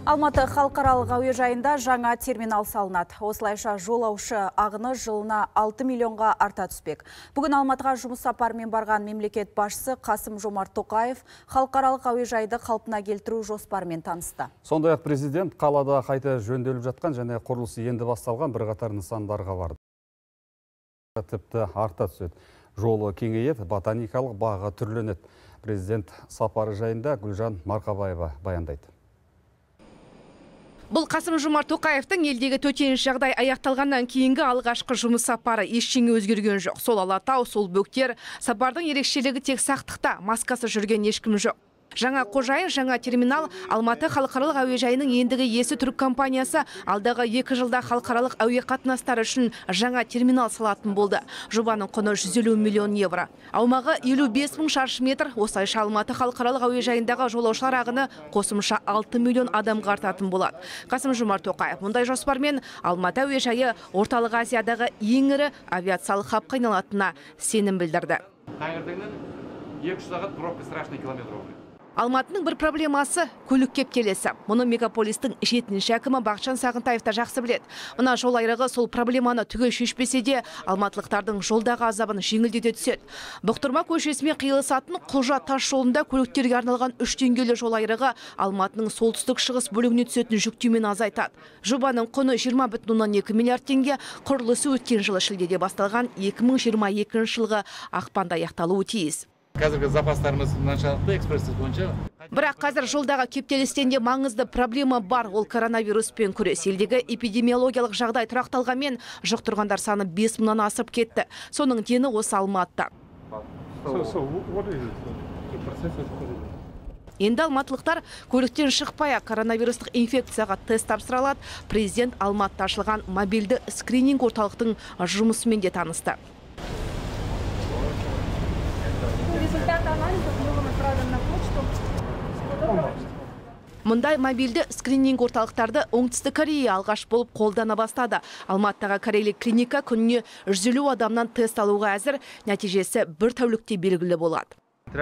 Алматы халықаралық әуежайында жаңа терминал салынады. Осылайша жолаушы ағыны жылына 6 миллионға арта түспек. Бүгін Алматыға жұмыс сапарымен барған мемлекет басшысы Қасым-Жомарт Тоқаев халықаралық әуежайды қалпына келтіру жоспарымен танысты. Сондай-ақ президент қалада қайта жөнделіп жатқан және құрылысы енді басталған бірқатар нысандарға барды. Тіпті арта түседі. Жолы кеңейіп, ботаникалық бағы түрленеді. Президент сапары жайында Гүлжан Марқабаева баяндайды. Бұл Қасым-Жомарт Тоқаевтың елдегі төтенше жағдай аяқталғаннан кейінгі алғашқы жұмыс сапары. Ештеңе өзгерген жоқ. Сол Алатау, сол бөктер. Сапардың ерекшелігі тек сақтықта, маскасы жүрген ешкім жоқ. Жаңа қожайын, жаңа терминал Алматы халықаралық әуежайының ендігі есі түрік компаниясы алдағы 2 жылда халықаралық әуе қатынастары үшін жаңа терминал салатын болды. Жобаның құны 150 миллион евро. Аумағы 55 мың шаршы метр. Осылайша Алматы халықаралық әуежайындағы жолаушылар ағыны қосымша 6 миллион адамға артатын болады. Қасым-Жомарт Тоқаев мұндай жоспармен Алматы әуежайы орталық Азиядағы ең ірі авиациялық хабқа айналатынына сенім білдірді. Алматының бір проблемасы көлік кептелесі. Мұны мегаполистің 7-ші әкімі Бақытжан Сағынтаев та жақсы біледі. Мына жол айрығы сол проблеманы түгел шешпесе де, алматылықтардың жолдағы азабын жеңілдете түседі. Бұқтырма көшесімен қиылысатын Құлжа тас жолында көліктерге арналған 3 деңгейлі жол айрығы Алматының солтүстік шығыс бөлігіне түсетін жүктемені азайтады. Жобаның құны 20,2 миллиард теңге, құрылысы өткен жылы шілдеде басталған 2022 жылғы ақпанда аяқталуы тиіс. Қазіргі запастарымыз мынаншалықты экспресс бойынша. Бірақ қазір жолдағы кептелістен де маңызды проблема бар. Ол коронавируспен күрес. Елдегі эпидемиологиялық жағдай тұрақталғанмен жұқтырғандар саны 5 мыңнан асып кетті. Соның дені осы Алматыда. Енді алматылықтар көліктен шықпай-ақ коронавирустық инфекцияға тест тапсырылады. Президент Алматыда ашылған мобильді скрининг орталықтың жұмысымен де танысты. Мұндай мобильді скрининг орталықтарды оңтүстік Корея алғаш болып қолдана бастады. Алматыдағы корейлік клиника күніне 150 адамнан тест алуға әзір, нәтижесі бір тәулікте белгілі болады.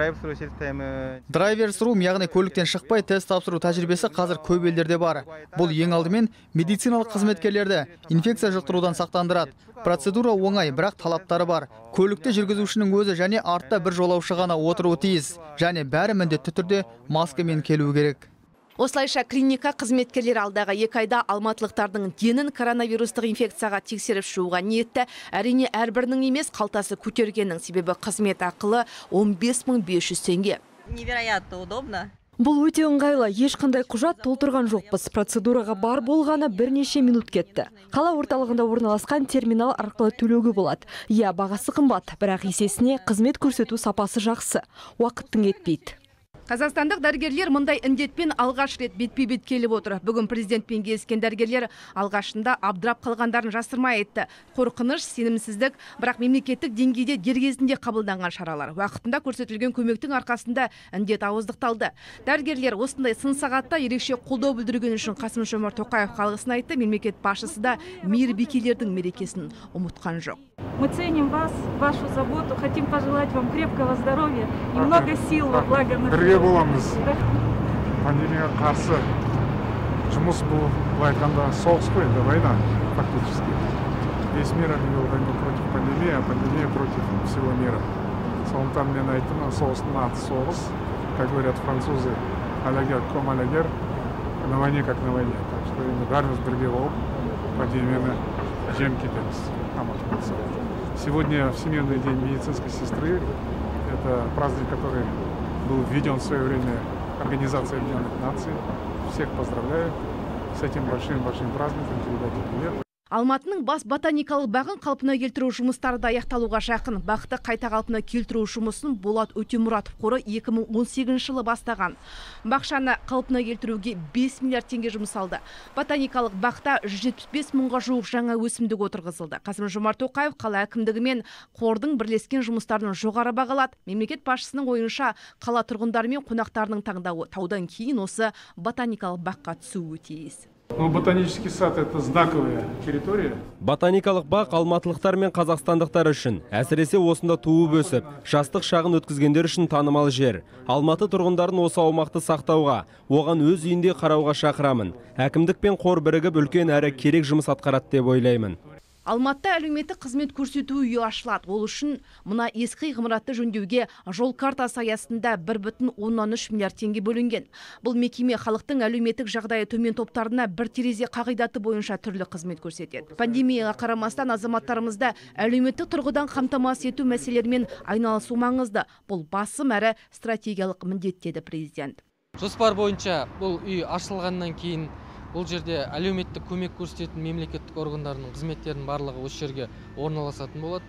Драйверс-рум, яғни көліктен шықпай тест тапсыру тәжірибесі қазір көп елдерде бар. Бұл ең алдымен медициналық қызметкерлерді инфекция жұқтырудан сақтандырады. Процедура оңай, бірақ талаптары бар. Көлікте жүргізушінің өзі және артта бір жолаушы ғана отыруы тиіс. Және бәрі міндетті түрде маскамен келуі керек. Осылайша клиника қызметкерлері алдағы 2 айда алматылықтардың денін коронавирустық инфекцияға тексеріп шығуға ниетті. Әрине әрбірінің емес, қалтасы көтергеннің себебі қызмет ақылы 15.500 теңге. Невероятно удобно. Бұл өте ыңғайлы, ешқандай құжат толтырған жоқпыз. Процедураға бар болғаны бірнеше минут кетті. Қала орталығында орналасқан терминал арқылы төлеуге болады. Иә, бағасы қымбат, бірақ есесіне қызмет көрсету сапасы жақсы. Уақыттың етпейді. Қазақстандық дәрігерлер мұндай індетпен алғаш рет бетпе-бет келіп отыр. Бүгін президентпен кездескен дәрігерлер алғашында абдырап қалғандарын жасырмай айтты. Қорқыныш, сенімсіздік, бірақ мемлекеттік деңгейде дер кезінде қабылданған шаралар. Уақытында көрсетілген көмектің арқасында індет ауыздықталды. Дәрігерлер осындай сын сағатта ерекше қолдау білдірген үшін Қасым-Жомарт Тоқаев алғысын айтты. Мемлекет басшысы да мейірбикелердің мерекесін ұмытқан жоқ. Мы ценим вас, вашу заботу, хотим пожелать вам крепкого здоровья и много сил во благо нашей. Бірге боламыз. Пандемияға қарсы жұмыс бұл, айтқанда соғыс қой, это война фактически. Весь мир объявил войну против пандемии, а пандемия против всего мира. Сондықтан мен айттым, соғыстың аты соғыс, как говорят французы, алягер ком алягер, на войне как на войне. Так что бәріміз бірге болып пандемияны жеңіп кетеміз. Сегодня Всемирный день медицинской сестры. Это праздник, который был введен в свое время Организацией Объединенных Наций. Всех поздравляю с этим большим праздником. Передайте привет. Алматының бас ботаникалық бағын қалпына келтіру жұмыстары да аяқталуға жақын. Бақты қайта қалпына келтіру жұмысын Болат Өтемұратов қоры 2018 жылы бастаған. Бақшаны қалпына келтіруге 5 миллиард теңге жұмсалды. Ботаникалық бақта 175 мыңға жуық жаңа өсімдік отырғызылды. Қасым-Жомарт Тоқаев қала әкімдігі мен қордың бірлескен жұмыстарын жоғары бағалады. Мемлекет басшысының ойынша қала тұрғындары мен қонақтарының таңдауы таудан кейін осы ботаникалық баққа түсуі тиіс. Ботанический сад – это знаковая территория. Ботаникалық бақ алматылықтар мен қазақстандықтар үшін, әсіресе осында туып өсіп, жастық шағын өткізгендер үшін танымал жер. Алматы тұрғындарын осы аумақты сақтауға, оған өз үйінде қарауға шақырамын. Әкімдік пен қор бірігіп үлкен әрі керек жұмыс атқарады деп ойлаймын. Алматыда әлеуметтік қызмет көрсету үйі ашылады. Ол үшін мына ескі ғимаратты жөндеуге жол картасы аясында 1,13 миллиард теңге бөлінген. Бұл мекеме халықтың әлеуметтік жағдайы төмен топтарына бір терезе қағидаты бойынша түрлі қызмет көрсетеді. Пандемияға қарамастан азаматтарымызда әлеуметтік тұрғыдан қамтамасыз ету мәселелерімен айналысу маңызды. Бұл басым әрі стратегиялық міндет деді президент. Жоспар бойынша бұл үй ашылғаннан кейін бұл жерде әлеуметтік көмек көрсететін мемлекеттік органдарының қызметтерінің барлығы осы жерге орналасатын болады.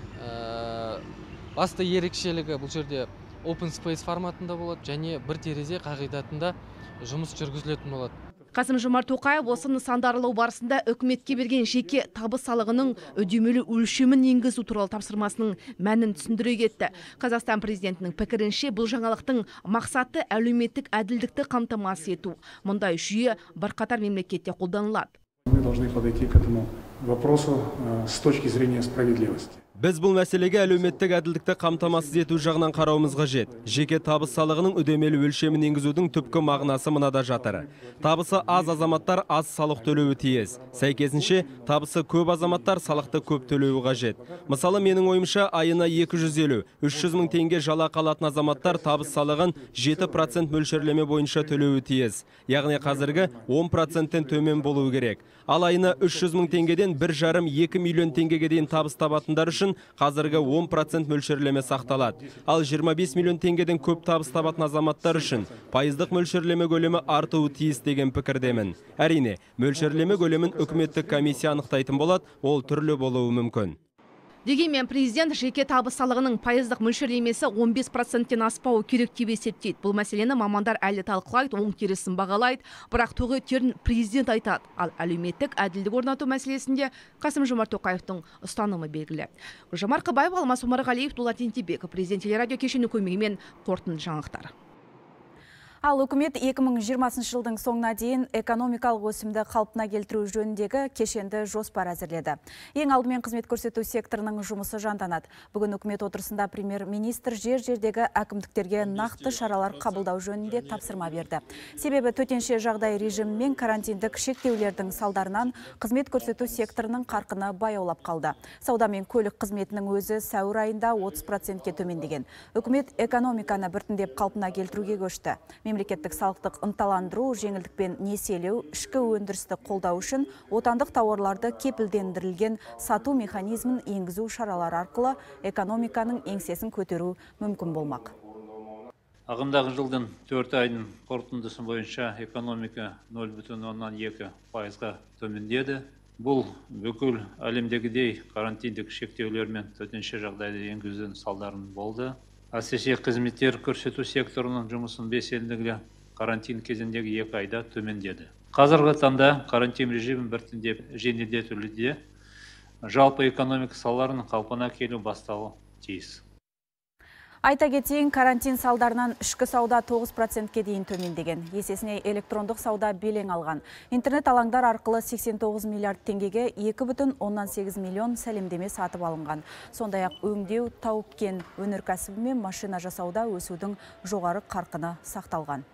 Басты ерекшелігі бұл жерде open space форматында болады және бір терезе қағидатында жұмыс жүргізілетін болады. Қасым-Жомарт Тоқаев осы нысандарлау барысында үкіметке берген жеке табыс салығының үдемелі өлшемін енгізу туралы тапсырмасының мәнін түсіндіре кетті. Қазақстан президентінің пікірінше бұл жаңалықтың мақсаты әлеуметтік әділдікті қамтамасыз ету. Мұндай жүйе бірқатар мемлекетте қолданылады. Мы должны подойти к этому вопросу с точки зрения справедливости. Біз бұл мәселеге әлеуметтік әділдікті қамтамасыз ету жағынан қарауымыз қажет. Жеке табыс салығының үдемелі өлшемін енгізудің түпкі мағынасы мынада жатыр. Табысы аз азаматтар аз салық төлеуі тиіс. Сәйкесінше, табысы көп азаматтар салықты көп төлеуі қажет. Мысалы, менің ойымша, айына 250-300 мың теңге жалақы алатын азаматтар табыс салығын 7% мөлшерлеме бойынша төлеуі тиіс. Яғни қазіргі 10%-тен төмен болуы керек. Ал айына 300 мың теңгеден 1,5-2 миллион теңгеге дейін табыс табатындар үшін қазіргі 10% мөлшерлеме сақталады. Ал 25 миллион теңгеден көп табыс табатын азаматтар үшін пайыздық мөлшерлеме көлемі артуы тиіс деген пікірдемін. Әрине, мөлшерлеме көлемін үкіметтік комиссия анықтайтын болады, ол түрлі болуы мүмкін. Дегенмен президент жеке табыс салығының пайыздық мөлшерлемесі 15%-тен аспауы керек деп есептейді. Бұл мәселені мамандар әлі талқылайды, оң терісін бағалайды, бірақ тоғы терін президент айтады. Ал әлеуметтік әділдік орнату мәселесінде Қасым-Жомарт Тоқаевтың ұстанымы белгілі. Гүлжан Марқабаева, Алмас Омарғалиев, Дулат Ентебеков, президент телерадио кешені көмегімен қорытынды жаңалықтар. Ал үкімет 2020 жылдың соңына дейін экономикалық өсімді қалпына келтіру жөніндегі кешенді жоспар әзірледі. Ең алдымен қызмет көрсету секторының жұмысы жанданады. Бүгін үкімет отырысында премьер-министр жер-жердегі әкімдіктерге нақты шаралар қабылдау жөнінде тапсырма берді. Себебі төтенше жағдай режимі мен карантиндік шектеулердің салдарынан қызмет көрсету секторының қарқыны баяулап қалды. Сауда мен көлік қызметінің өзі сәуір айында 30%-ке төмендеген. Үкімет экономиканы біртіндеп қалпына келтіруге көшті. Мемлекеттік салықтық ынталандыру, жеңілдікпен несиелеу, ішкі өндірісті қолдау үшін отандық тауарларды кепілдендірілген сату механизмін енгізу шаралары арқылы экономиканың еңсесін көтеру мүмкін болмақ. Ағымдағы жылдың 4 айдың қорытындысы бойынша экономика 0,2%-ға төмендеді. Бұл бүкіл әлемдегідей карантиндік шектеулер мен төтенше жағдайды енгізудің салдарын болды. Әсіресе қызметтер көрсету секторының жұмысын белсенділігі карантин кезіндегі 2 айда төмендеді. Қазіргі таңда карантин режимі біртіндеп жеңілдетілуде, жалпы экономика салаларының қалпына келу бастауы тиіс. Айта кетейін, карантин салдарынан ішкі сауда 9%-ке дейін төмендеген. Есесіне электрондық сауда белең алған. Интернет алаңдар арқылы 89 миллиард теңгеге 2,8 миллион сәлемдеме сатып алынған. Сондай-ақ өңдеу, тау-кен өнеркәсібі мен машина жасауда өсудің жоғары қарқыны сақталған.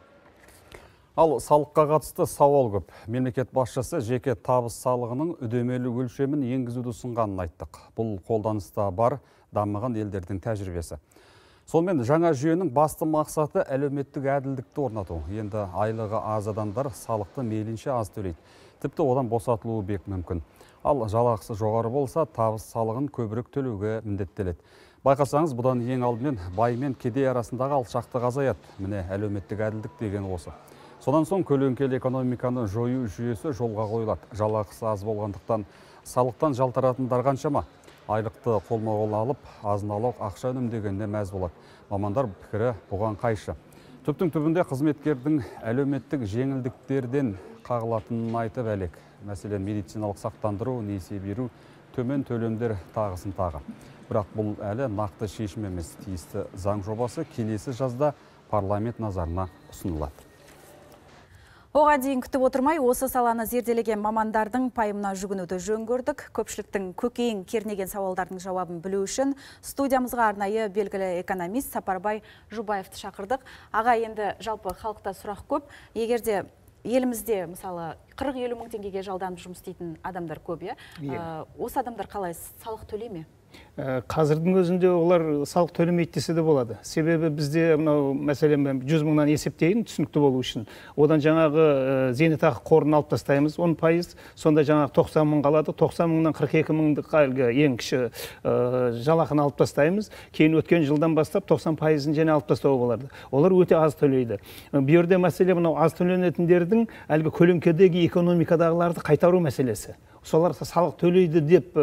Ал салыққа қатысты сауал көп. Мемлекет басшысы жеке табыс салығының үдемелі өлшемін енгізуді ұсынғанын айттық. Бұл қолданыста бар дамыған елдердің тәжірибесі. Сонымен жаңа жүйенің басты мақсаты әлеуметтік әділдікті орнату. Енді айлығы аз адамдар салықты мейлінше аз төлейді. Тіпті одан босатылуы бек мүмкін. Ал жалақысы жоғары болса, табыс салығын көбірек төлеуге міндеттеледі. Байқасаңыз, бұдан ең алдымен бай мен кедей арасындағы алшақтық азаяды. Міне әлеуметтік әділдік деген осы. Содан соң көлеңкелі экономиканы жою жүйесі жолға қойылады. Жалақысы аз болғандықтан салықтан жалтаратындар қаншама? Айлықты қолма-қол алып, азын-аулақ ақша үнемдегеніне мәз болады. Мамандар пікірі бұған қайшы. Түптің түбінде қызметкердің әлеуметтік жеңілдіктерден қағылатынын айтып әлек. Мәселен, медициналық сақтандыру, несие беру, төмен төлемдер тағысын тағы. Бірақ бұл әлі нақты шешім емес. Тиісті заң жобасы келесі жазда парламент назарына ұсынылады. Оға дейін күтіп отырмай, осы саланы зерделеген мамандардың пайымына жүгінуді жөн көрдік. Көпшіліктің көкейін кернеген сауалдардың жауабын білу үшін студиямызға арнайы белгілі экономист Сапарбай Жұбаевты шақырдық. Аға, енді жалпы халықта сұрақ көп. Егерде елімізде мысалы 40-50 мың теңгеге жалданып жұмыс істейтін адамдар көп, осы адамдар қалай салық төлей ме? Қазірдің өзінде олар салық төлемейді десе де болады. Себебі бізде мынау мәселен 100 мыңнан есептейін түсінікті болу үшін. Одан жаңағы зейнетақы қорын алып тастаймыз 10%, сонда жаңағы 90 мың қалады. 90 мыңнан 42 мыңдық ең кіші жалақыны алып тастаймыз. Кейін өткен жылдан бастап 90%-ын және алып тастауға болады. Олар өте аз төлейді. Бұл жерде мәселе мынау аз төленетіндердің әлгі көлеңкедегі экономикадағыларды қайтару мәселесі. Солар салық төлейді деп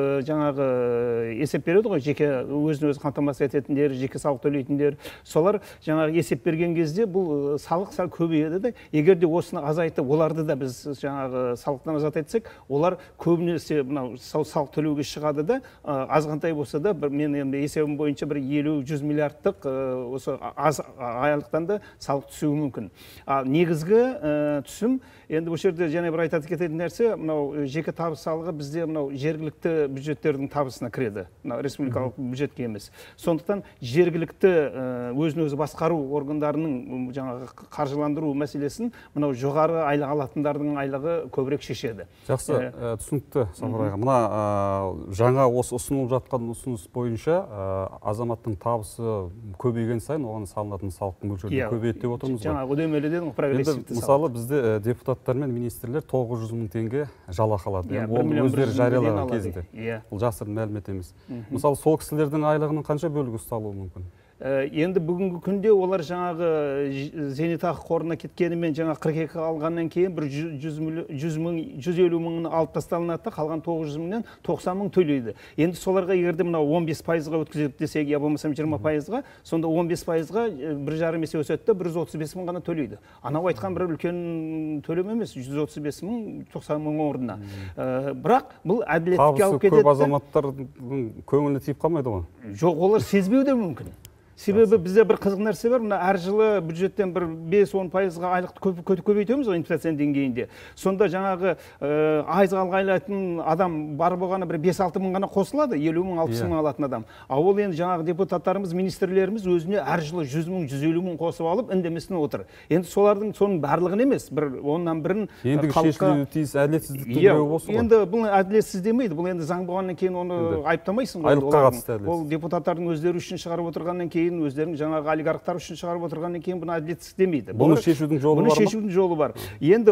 жаңағы есеп береді ғой, жеке өзін өзі қамтамасыз ететіндер, жеке салық төлейтіндер. Солар жаңағы есеп берген кезде бұл салық сәл көбейеді де, егер де осыны азайтып, оларды да біз жаңағы салықтан азат етсек, олар көбінесе мынау салық төлеуге шығады да, азғантай болса да, мен енді есебім бойынша бір 50-100 миллиардтық осы аз айлықтан да салық түсуі мүмкін. Негізгі түсім енді бұл жерде және бір айтатын кететін нәрсе, мынау жеке табыс салығы бізде мынау жергілікті бюджеттердің табысына кіреді, мынау республикалық бюджетке емес. Сондықтан жергілікті өзін өзі басқару органдарының жаңағы қаржыландыру мәселесін мынау жоғары айлық алатындардың айлығы көбірек шешеді. Жақсы, түсінікті Сапарбай аға. Мына жаңа осы ұсынылып жатқан ұсыныс бойынша азаматтың табысы көбейген сайын оған салынатын салықтың мөлшерін көбейеді деп отырмыз ғой. Жаңағы үдемелі дедім, прогрессивті салық. Мысалы бізде депутаттар мен министрлер 900 мың теңге жалақы алады. Ол өздері жариялаған кезінде. Бұл жасырын мәлімет емес. Мысалы сол кісілердің айлығының қанша бөлігі ұсталуы мүмкін? Енді бүгінгі күнде олар жаңағы зейнетақы қорына кеткенімен жаңа 42 алғаннан кейін бір 150 мыңын алып тасталынады, қалған 900 мыңнан 90 мың төлейді. Енді соларға егерде мына 15%-ға өткізіп десек, я болмасам 20%-ға, сонда 15%-ға 1,5 есе өседі, 135 мың ғана төлейді. Анау айтқан бір үлкен төлем емес, 135 мың 90 мың орнына. Бірақ бұл әділеттікке алып кетеді. Табысы көп азаматтардың көңіліне тиіп қалмайды ғой? Жоқ, олар сезбеуі де мүмкін. Себебі бізде бір қызық нәрсе бар, мына әр жылы бюджеттен бір 5-10%-ға айлықты көбейтеміз ғой инфляция деңгейінде. Сонда жаңағы айызға алғайлайтын адам бар болғаны бір 5-6 мың ғана қосылады, 50 мың, 60 мың алатын адам. Ал ол енді жаңағы депутаттарымыз, министрлеріміз өзіне әр жылы 100 мың, 150 мың қосып алып, үндемесіне отыр. Енді солардың соның барлығын емес, бір оннан бірін ендігі шешілуі тиіс әділетсіздіктің біреуі болсын ғой. Енді бұл әділетсіз демейді, бұл енді заң болғаннан кейін оны айыптамайсың ғой. Айлыққа қатысты әділетсіз. Ол депутаттардың өздері үшін шығарып отырғаннан кейін, өздерінің жаңағы олигархтар үшін шығарып отырғаннан кейін бұны әділетсіз демейді. Бұны шешудің жолы бар ма? Бұны шешудің жолы бар. Енді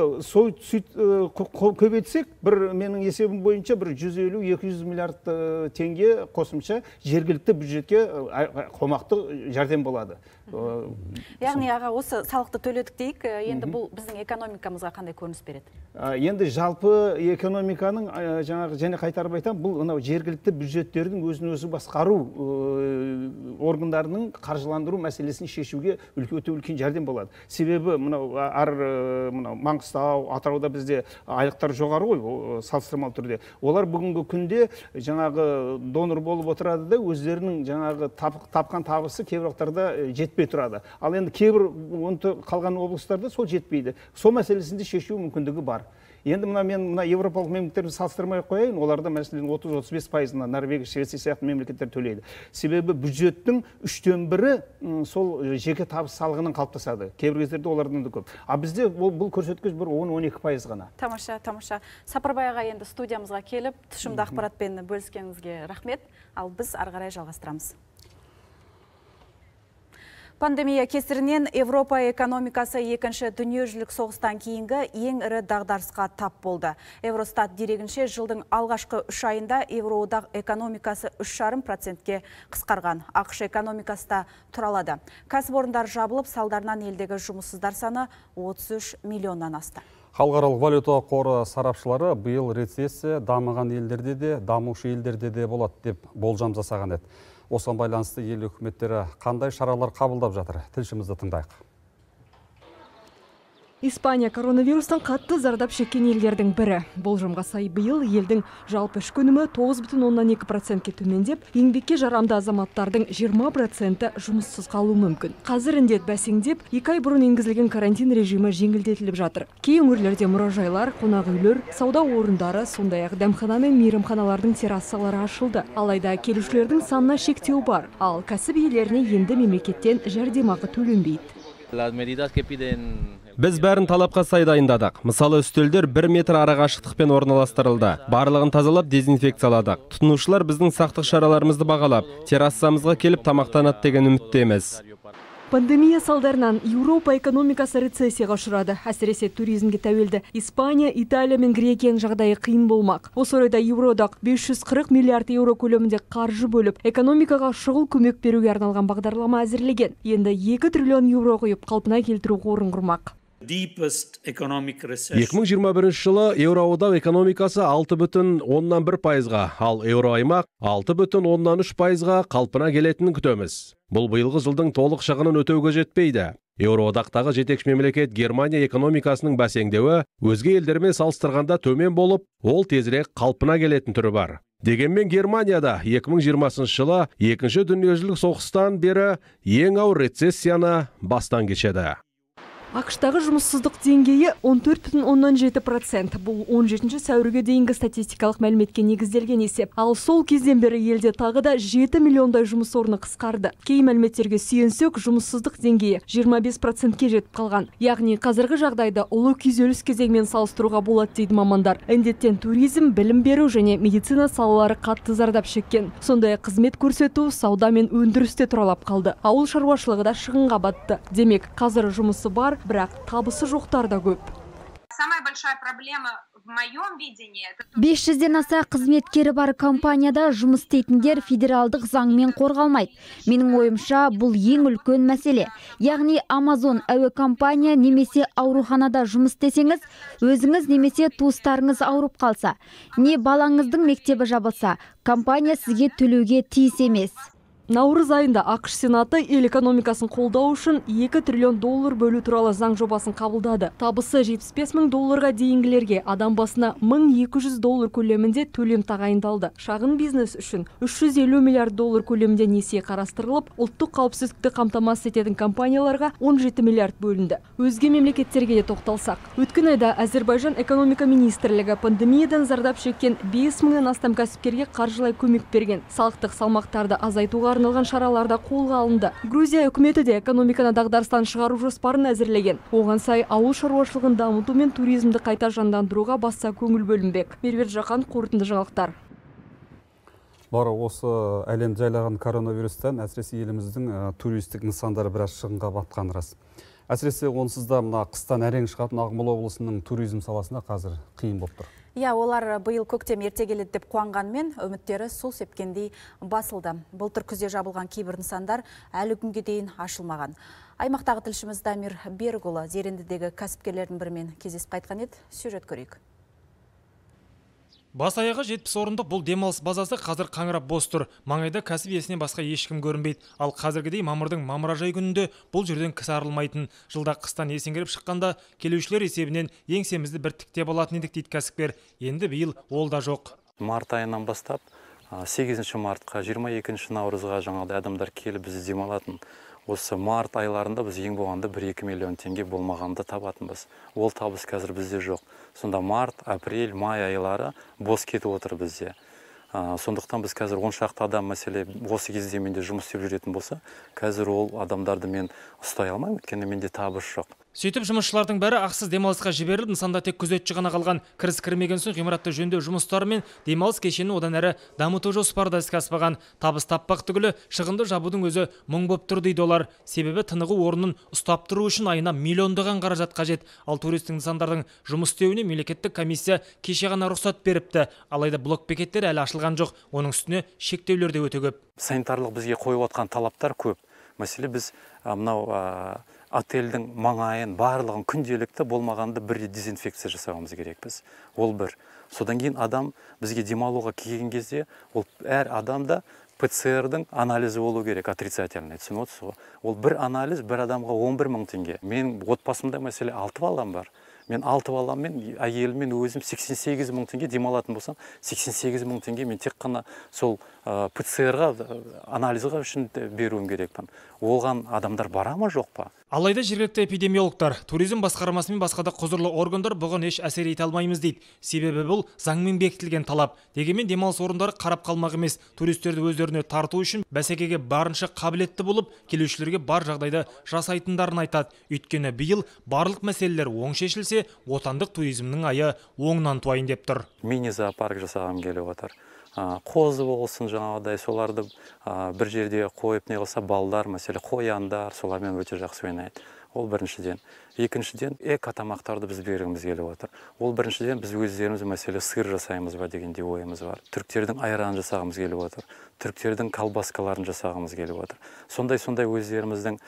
көбейтсек, бір менің есебім бойынша бір 150-200 миллиард теңге қосымша жергілікті бюджетке қомақты жәрдем болады. Яғни аға, осы салықты төледік дейік, енді бұл біздің экономикамызға қандай көрініс береді? Енді жалпы экономиканың жаңағы және қайтарып айтам, бұл мынау жергілікті бюджеттердің өзін өзі басқару органдарының қаржыландыру мәселесін шешуге өте үлкен жәрдем болады. Себебі мынау Маңғыстау, Атырауда бізде айлықтар жоғары ғой, салыстырмалы түрде. Олар бүгінгі күнде жаңағы донор болып отырады да, өздерінің жаңағы тапқан табысы кейбір уақыттарда жетпей тұрады. Ал енді кейбір қалған облыстарда сол жетпейді. Сол мәселесінде шешу мүмкіндігі бар. Енді мен Европалық мемлекеттерді салыстырмай қояйын, оларда мәселен 30-35%-ны Норвегия, Швеция сияқты мемлекеттер төлейді. Себебі бюджеттің 1/3 сол жеке табыс салығының қалыптасады. Кейбір кездерде олардан да көп. А бізде бұл көрсеткіш бір 10-12% ғана. Тамаша. Сапарбай аға, енді студиямызға келіп, тұшымды ақпаратпен бөліскеніңізге рахмет. Ал біз ары қарай жалғастырамыз. Пандемия кесірінен Европа экономикасы екінші дүниежүзілік соғыстан кейінгі ең ірі дағдарысқа тап болды. Евростат дерегінше жылдың алғашқы 3 айында Евроодақ экономикасы 3,5%-ке қысқарған. ақш экономикасы да тұралады. Кәсіпорындар жабылып, салдарынан елдегі жұмыссыздар саны 33 миллионнан асты. Халықаралық валюта қоры сарапшылары биыл рецессия дамыған елдерде де, дамушы елдерде де болады деп болжам жасаған еді. Осыған байланысты ел үкіметтері қандай шаралар қабылдап жатыр? Тілшімізді тыңдайық. Испания коронавирустан қатты зардап шеккен елдердің бірі. Болжамға сай биыл елдің жалпы ішкі өнімі 9,2%-ке төмендеп, еңбекке жарамды азаматтардың 20% жұмыссыз қалуы мүмкін. Қазір індет бәсеңдеп, 2 ай бұрын енгізілген карантин режимі жеңілдетіліп жатыр. Кей өңірлерде мұражайлар, қонақ үйлер, сауда орындары, сондай-ақ дәмхана мен мейрамханалардың террасалары ашылды. Алайда келушілердің санына шектеу бар, ал кәсіп иелеріне енді мемлекеттен жәрдемақы төленбейді. Біз бәрін талапқа сай дайындадық. Мысалы, үстелдер 1 метр арақашықтықпен орналастырылды. Барлығын тазалап, дезинфекцияладық. Тұтынушылар біздің сақтық шараларымызды бағалап, террасамызға келіп тамақтанады деген үміттеміз. Пандемия салдарынан Еуропа экономикасы рецессияға ұшырады. Әсіресе туризмге тәуелді Испания, Италия мен Грекияның жағдайы қиын болмақ. Осы орайда Еуроодақ 540 миллиард еуро көлемінде қаржы бөліп, экономикаға шұғыл көмек беруге арналған бағдарлама әзірлеген. Енді 2 триллион еуро құйып қалпына келтіру қорын құрмақ. 2021 жылы Еуроодақ экономикасы 6,1%-ға, ал Еуроаймақ 6,3%-ға қалпына келетінін күтеміз. Бұл биылғы жылдың толық шығынын өтеуге жетпейді. Еуроодақтағы жетекші мемлекет Германия экономикасының бәсеңдеуі өзге елдермен салыстырғанда төмен болып, ол тезірек қалпына келетін түрі бар. Дегенмен Германияда 2020 жылы екінші дүниежүзілік соғыстан бері ең ауыр рецессияны бастан кешеді. ақш-тағы жұмыссыздық деңгейі 14,7%. Бұл 17 сәуірге дейінгі статистикалық мәліметке негізделген есеп. Ал сол кезден бері елде тағы да 7 миллиондай жұмыс орны қысқарды. Кей мәліметтерге сүйенсек, жұмыссыздық деңгейі 25%-ке жетіп қалған. Яғни қазіргі жағдайда ұлы күйзеліс кезеңмен салыстыруға болады дейді мамандар. Індеттен туризм, білім беру және медицина салалары қатты зардап шеккен. Сондай қызмет көрсету, сауда мен өндірісте тұралап қалды. Ауыл шаруашылығы да шығынға батты. Демек, қазір жұмысы бар, бірақ табысы жоқтар да көп. Самая большая проблема в моем видении... 500-ден аса қызметкері бар компанияда жұмыс істейтіндер федералдық заңмен қорғалмайды. Менің ойымша, бұл ең үлкен мәселе. Яғни Amazon әуе компания немесе ауруханада жұмыс істесеңіз, өзіңіз немесе туыстарыңыз ауырып қалса, не балаңыздың мектебі жабылса, компания сізге төлеуге тиіс емес. Наурыз айында ақш Сенаты ел экономикасын қолдау үшін 2 триллион доллар бөлу туралы заң жобасын қабылдады. Табысы 75 мың долларға дейінгілерге адам басына 1200 доллар көлемінде төлем тағайындалды. Шағын бизнес үшін 350 миллиард доллар көлемінде несие қарастырылып, ұлттық қауіпсіздікті қамтамасыз ететін компанияларға 17 миллиард бөлінді. Өзге мемлекеттерге де тоқталсақ, өткен айда Әзербайжан экономика министрлігі пандемиядан зардап шеккен 5 мыңнан астам кәсіпкерге қаржылай көмек берген. Салықтық салмақтарды азайтуға арналған шараларда қолға алынды. Грузия үкіметі де экономиканы дағдарыстан шығару жоспарын әзірлеген. Оған сай ауыл шаруашылығын дамыту мен туризмді қайта жандандыруға баса көңіл бөлінбек. Меруерт Жақан, қорытынды жаңалықтар. Бары осы әлем жайлаған коронавирустан әсіресе еліміздің туристік нысандары біраз шығынға батқан рас. Әсіресе онсыз да мына қыстан әрең шығатын Ақмола облысының туризм саласында қазір қиын болып тұр. Олар биыл көктем ерте келеді деп қуанғанмен, үміттері су сепкендей басылды. Былтыр күзде жабылған кейбір нысандар әлі күнге дейін ашылмаған. Аймақтағы тілшіміз Дамир Берікұлы Зерендідегі кәсіпкерлердің бірімен кездесіп қайтқан еді, сюжет көрейік. Бас аяғы 70 орындық бұл демалыс базасы қазір қаңырап бос тұр. Маңайда кәсіп иесінен басқа ешкім көрінбейді. Ал қазіргідей мамырдың мамыражай күнінде бұл жерден кісі арылмайтын. Жылда қыстан есеңгіріп шыққанда келушілер есебінен еңсемізді бір тіктеп алатын едік дейді кәсіпкер. Енді биыл ол да жоқ. Март айынан бастап 8 мартқа 22 наурызға жаңағыдай адамдар келіп бізді демалатын. Осы март айларында біз ең болғанда 1-2 миллион теңге болмағанды табатынбыз. Ол табыс қазір бізде жоқ. Сонда март, апрель, май айлары бос кетіп отыр бізде. Сондықтан біз қазір 10 шақты адам мәселе осы кезде менде жұмыс істеп жүретін болса, қазір ол адамдарды мен ұстай алмаймын, өйткені менде табыс жоқ. Сөйтіп жұмысшылардың бәрі ақсыз демалысқа жіберіліп, нысанда тек күзетші ғана қалған. Кіріс кірмеген соң ғимаратты жөндеу жұмыстары мен демалыс кешенін одан әрі дамыту жоспары да іске аспаған. Табыс таппақ түгілі шығынды жабудың өзі мұң боп тұр дейді олар. Себебі тынығу орнын ұстап тұру үшін айына миллиондаған қаражат қажет. Ал туристік нысандардың жұмыс істеуіне мемлекеттік комиссия кеше ғана рұқсат беріпті. Алайда блок-бекеттер әлі ашылған жоқ. Оның үстіне шектеулер де өте көп. Санитарлық бізге қойып отқан талаптар көп. Мәселе біз мынау отельдің маңайын барлығын күнделікті болмағанда бір дезинфекция жасауымыз керекпіз. Ол бір. Содан кейін адам бізге демалуға келген кезде ол әр адамда ПЦР-дың анализі болу керек, отрицательный, түсініп отырсыз ғой. Ол бір анализ бір адамға 11 000 теңге. Мен отбасымда мәселе 6 балам бар. Мен 6 баламмен, әйеліммен өзім 88 000 теңге демалатын болсам, 88 000 теңге мен тек қана сол ПЦР-ға, анализға үшін беруім керекпін. Олған адамдар бара ма жоқ па? Алайда жергілікті эпидемиологтар, туризм басқармасы мен басқа да құзырлы органдар бұған еш әсер ете алмаймыз дейді. Себебі бұл заңмен бекітілген талап. Дегенмен демалыс орындары қарап қалмақ емес, туристерді өздеріне тарту үшін бәсекеге барынша қабілетті болып, келушілерге бар жағдайды жасайтындарын айтады. Өйткені биыл барлық мәселелер оң шешілсе, отандық туризмнің айы оңнан туайын деп тұр. Мини-зоопарк жасағым келіп отыр. Қозы болсын жаңағыдай, соларды бір жерде қойып не қылса, балдар, мәселе қояндар, солармен өте жақсы ойнайды. Ол біріншіден. Екіншіден, эко-тамақтарды біз бергіміз келіп отыр. Ол біріншіден біз өздеріміз мәселе сыр жасаймыз ба дегенде ойымыз бар. Түріктердің айранын жасағымыз келіп отыр. Түріктердің колбаскаларын жасағымыз келіп отыр. Сондай өздеріміздің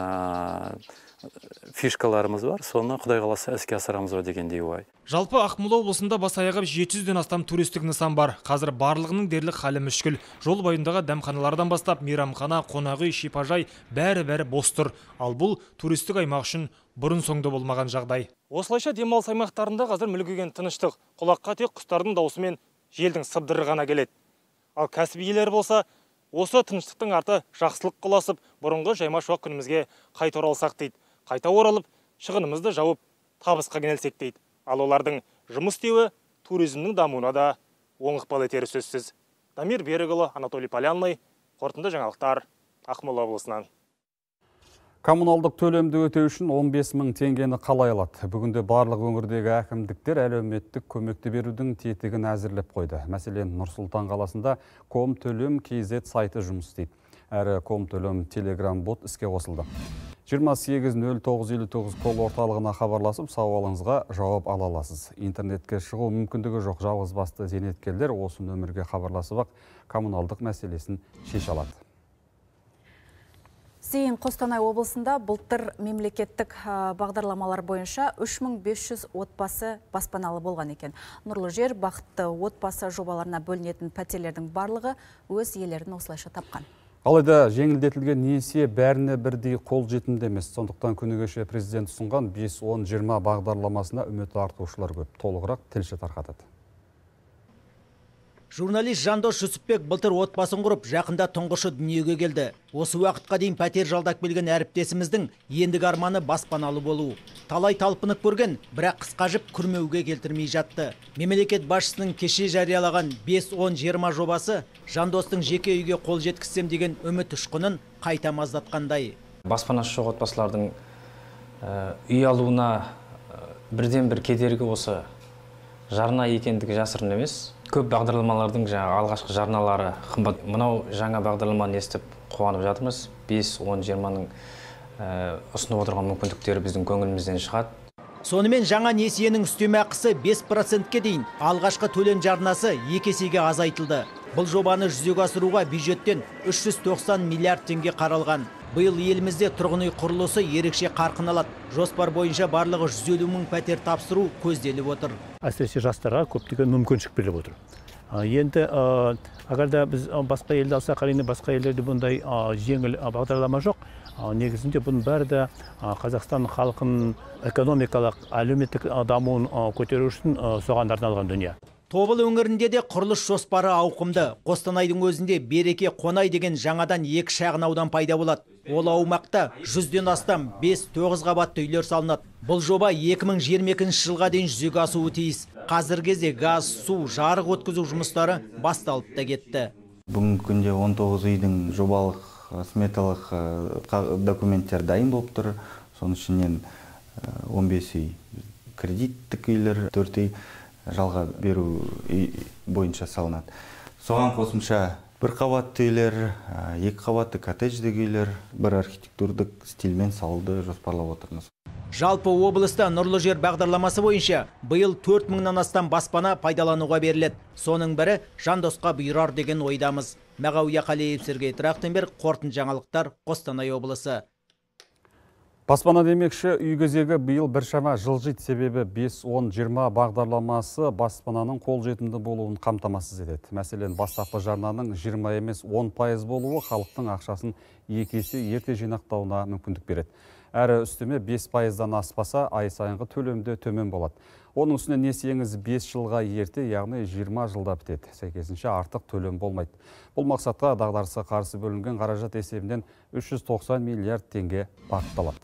фишкаларымыз бар, соны Құдай қаласа іске асырамыз ба дегендей ой. Жалпы Ақмола облысында бас аяғы 700-ден астам туристік нысан бар. Қазір барлығының дерлік халі мүшкіл. Жол бойындағы дәмханалардан бастап мейрамхана, қонақ үй, шипажай бәрі бос тұр. Ал бұл туристік аймақ үшін бұрын соңды болмаған жағдай. Осылайша демалыс аймақтарында қазір мүлгіген тыныштық. Құлаққа тек құстардың дауысы мен желдің сыбдыры ғана келеді. Ал кәсіп иелері болса, осы тыныштықтың арты жақсылық құласып, бұрынғы жайма шуақ күнімізге қайта оралсақ дейді. Қайта оралып, шығынымызды жауып, табысқа кенелсек дейді. Ал олардың жұмыс істеуі туризмнің дамуына да оң ықпал етері сөзсіз. Дамир Берікұлы, Анатолий Полянный, қорытынды жаңалықтар, Ақмола облысынан. Коммуналдық төлемді өтеу үшін 15 000 теңгені қалай алады? Бүгінде барлық өңірдегі әкімдіктер әлеуметтік көмекті берудің тетігін әзірлеп қойды. Мәселен, Нұр-Сұлтан қаласында Комтөлем KZ сайты жұмыс істейді. Әрі Комтөлем телеграм-бот іске қосылды. 28-09-59 кол орталығына хабарласып, сауалыңызға жауап ала аласыз. Интернетке шығу мүмкіндігі жоқ жалғыз басты зейнеткерлер осы нөмірге хабарласып ақ коммуналдық мәселесін шеше алады. Сейін Қостанай облысында былтыр мемлекеттік бағдарламалар бойынша 3500 отбасы баспаналы болған екен. Нұрлы жер, бақытты отбасы жобаларына бөлінетін пәтерлердің барлығы өз иелерін осылайша тапқан. Алайда жеңілдетілген несие бәріне бірдей қол жетімді емес. Сондықтан күні кеше президент ұсынған 5-10-20 бағдарламасына үміті артушылар көп. Толығырақ тілші тарқатады. Журналист Жандос Жүсіпбек былтыр отбасын құрып, жақында тұңғышы дүниеге келді. Осы уақытқа дейін пәтер жалдап келген әріптесіміздің ендігі арманы баспаналы болу. Талай талпынып көрген, бірақ қысқа жіп күрмеуге келтірмей жатты. Мемлекет басшысының кеше жариялаған 5-10-20 жобасы Жандостың жеке үйге қол жеткізсем деген үміт ұшқынын қайта маздатқандай. Баспанасы жоқ отбасылардың үй алуына бірден бір кедергі осы жарна екендігі жасырын емес. Көп бағдарламалардың алғашқы жарналары қымбат. Мынау жаңа бағдарламаны естіп қуанып жатырмыз. 5-10-20-ның ұсынып отырған мүмкіндіктері біздің көңілімізден шығады. Сонымен жаңа несиенің үстеме ақысы 5%-ке дейін, алғашқы төлем жарнасы 2 есеге азайтылды. Бұл жобаны жүзеге асыруға бюджеттен 390 миллиард теңге қаралған. Биыл елімізде тұрғын үй құрылысы ерекше қарқын алады. Жоспар бойынша барлығы 150 000 пәтер тапсыру көзделіп отыр. Әсіресе жастарға көптеген мүмкіншілік беріліп отыр. Енді агарда біз басқа елді алсақ, әрине басқа елдерде бұндай жеңіл бағдарлама жоқ. Негізінде бұның бәрі де Қазақстан халқының экономикалық, әлеуметтік дамуын көтеру үшін соған арналған дүние. Тобыл өңірінде де құрылыс жоспары ауқымды. Қостанайдың өзінде Береке Қонай деген жаңадан 2 шағын аудан пайда болады. Ол аумақта 100-ден астам 5-9 қабатты үйлер салынады. Бұл жоба 2022 жылға дейін жүзеге асуы тиіс. Қазіргі кезде газ, су, жарық өткізу жұмыстары басталып та кетті. Бүгінгі күнде 19 үйдің жобалық сметалық документтер дайын болып тұр. Соның ішінен 15 үй кредиттік үйлер, 4 үй жалға беру бойынша салынады. Соған қосымша 1 қабатты үйлер, 2 қабатты коттедждік үйлер, 1 архитектурдық стильмен салуды жоспарлап отырмыз. Жалпы облыста нұрлы жер бағдарламасы бойынша биыл 4 000-нан астам баспана пайдалануға беріледі. Соның бірі Жандосқа бұйырар деген ойдамыз. Мағауия Қалиев, Сергей Трахтенберг, қорытынды жаңалықтар, Қостанай облысы. Баспана демекші үй кезегі биыл біршама жылжиды, себебі 5-10-20 бағдарламасы баспананың қолжетімді болуын қамтамасыз етеді. Мәселен, бастапқы жарнаның 20 емес 10% болуы халықтың ақшасын 2 есе ерте жинақтауына мүмкіндік береді. Әрі үстеме 5%-дан аспаса, ай сайынғы төлемде төмен болады. Оның үстіне несиеңіз 5 жылға ерте, яғни 20 жылда бітеді. Сәйкесінше артық төлем болмайды. Бұл мақсатқа дағдарысқа қарсы бөлінген қаражат есебінен 390 миллиард теңге бағытталады.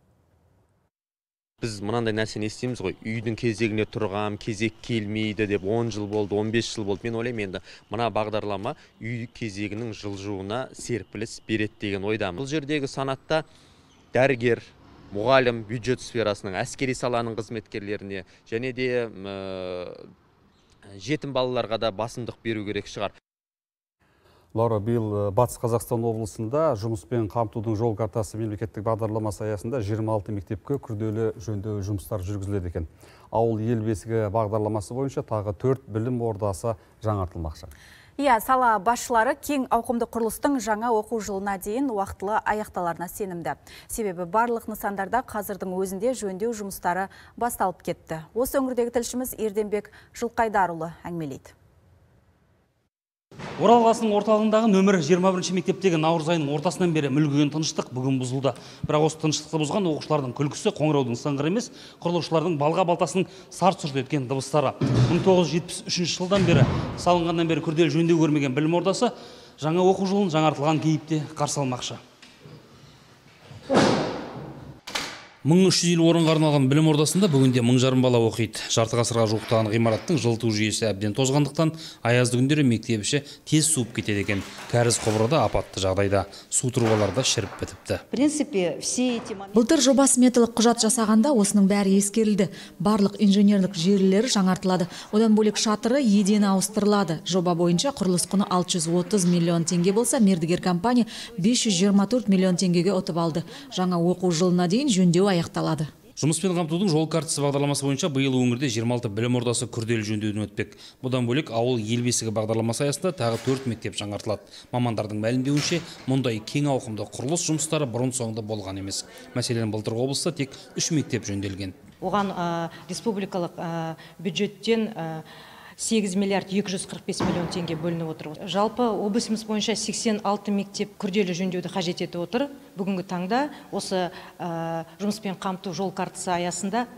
Біз мынандай нәрсені естиміз ғой, үйдің кезегіне тұрғам, кезек келмейді деп 10 жыл болды, 15 жыл болды. Мен ойлаймын, енді мына бағдарлама үй кезегінің жылжуына серпіліс береді деген ойдамын. Бұл жердегі санатта дәрігер, мұғалім, бюджет сферасының, әскери саланың қызметкерлеріне және де жетім балаларға да басымдық беру керек шығар. Лаура, биыл Батыс Қазақстан облысында жұмыспен қамтудың жол картасы мемлекеттік бағдарламасы аясында 26 мектепке күрделі жөндеу жұмыстар жүргізіледі екен. Ауыл ел бесігі бағдарламасы бойынша тағы 4 білім ордасы жаңартылмақшы. Сала басшылары кең ауқымды құрылыстың жаңа оқу жылына дейін уақытылы аяқталарына сенімді. Себебі барлық нысандарда қазірдің өзінде жөндеу жұмыстары басталып кетті. Осы өңірдегі тілшіміз Ерденбек Жылқайдарұлы әңгімелейді. Орал қаласының орталығындағы нөмір 21 мектептегі наурыз айының ортасынан бері мүлгіген тыныштық бүгін бұзылды. Бірақ осы тыныштықты бұзған оқушылардың күлкісі, қоңыраудың сыңғыры емес, құрылысшылардың балға балтасының сарт-сұрт еткен дыбыстары. 1973 жылдан бері салынғаннан бері күрделі жөндеу көрмеген білім ордасы жаңа оқу жылын жаңартылған кейіпте қарсы алмақшы. 1350 орынға арналған білім ордасында бүгінде 1000 бала оқиды. Жарты ғасырға жуықтаған ғимараттың жылыту жүйесі әбден тозғандықтан аязды күндері мектеп іші тез суып кетеді екен. Кәріз құбыры да апатты жағдайда, су трубалары шіріп бітіпті. Былтыр жоба сметалық құжат жасағанда осының бәрі ескерілді. Барлық инженерлік желілері жаңартылады. Одан бөлек шатыры, едені ауыстырылады. Жоба бойынша құрылыс құны 630 миллион теңге болса, мердігер компания 524 миллион теңгеге ұтып алды. Жаңа оқу жылына дейін жөндеу аяқталады. Жұмыспен қамтудың жол картасы бағдарламасы бойынша биыл өңірде 26 білім ордасы күрделі жөндеуден өтпек. Бұдан бөлек ауыл ел бесігі бағдарламасы аясында тағы 4 мектеп жаңартылады. Мамандардың мәлімдеуінше, мұндай кең ауқымды құрылыс жұмыстары бұрын соңды болған емес. Мәселен, былтыр облыста тек 3 мектеп жөнделген. Оған республикалық бюджеттен 8 миллиард 245 миллион теңге бөлініп отыр. Жалпы облысымыз бойынша 86 мектеп күрделі жөндеуді қажет етіп отыр. Бүгінгі таңда осы жұмыспен қамту жол картасы аясында